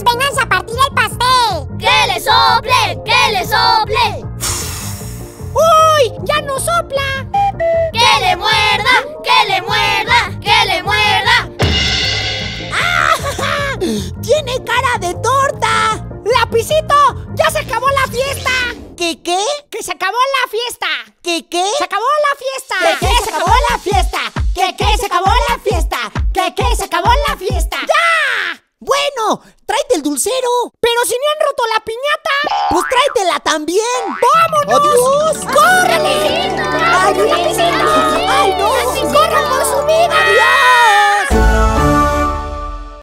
vénganse a partir el pastel. ¡Que le sople! ¡Que le sople! ¡Uy! ¡Ya no sopla! ¡Que le muerda! ¡Que le muerda! ¡Que le muerda! ¡Ah! ¡Tiene cara de torta! ¡Lapicito! ¡Ya se acabó la fiesta! ¿Qué? ¡Que se acabó la fiesta! ¿Qué? ¡Se acabó la fiesta! ¿Qué? ¡Se acabó la fiesta! ¿Qué? ¡Se acabó la fiesta! ¿Qué? ¡Se acabó la fiesta! ¡Ya! Bueno, tráete el dulcero. Pero si ni han roto la piñata. Pues tráetela también.